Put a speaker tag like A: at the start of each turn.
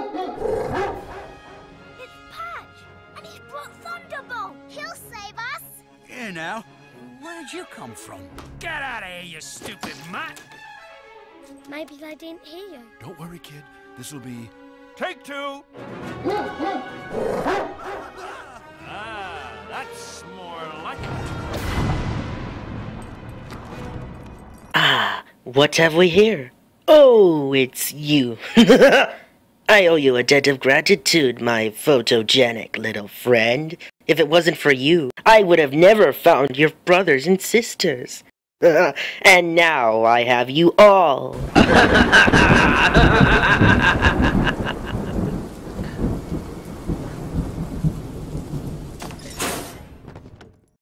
A: Patch, and he's brought Thunderbolt. He'll save us.
B: Here now. Where'd you come from?
C: Get out of here, you stupid mutt!
A: Maybe they didn't hear you.
B: Don't worry, kid. This'll be...
C: Take two! That's more like it.
D: Ah, what have we here? Oh, it's you. I owe you a debt of gratitude, my photogenic little friend. If it wasn't for you, I would have never found your brothers and sisters. And now I have you all.